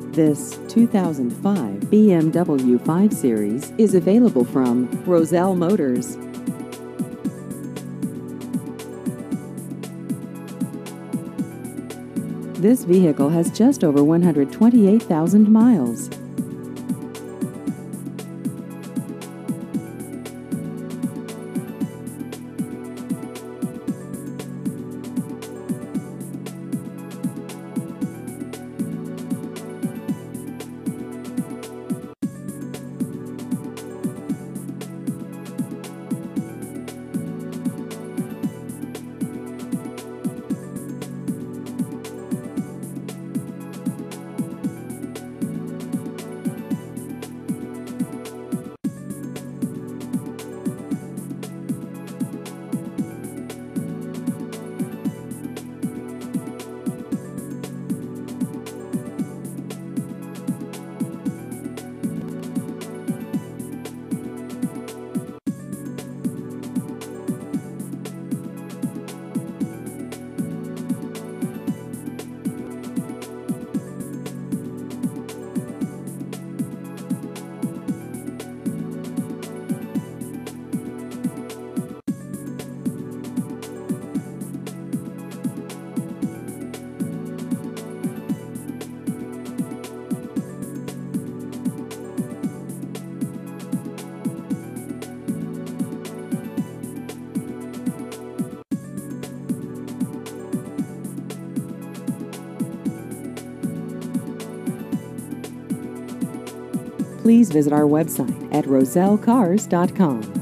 This 2005 BMW 5 Series is available from Roselle Motors. This vehicle has just over 128,000 miles. Please visit our website at rosellecars.com.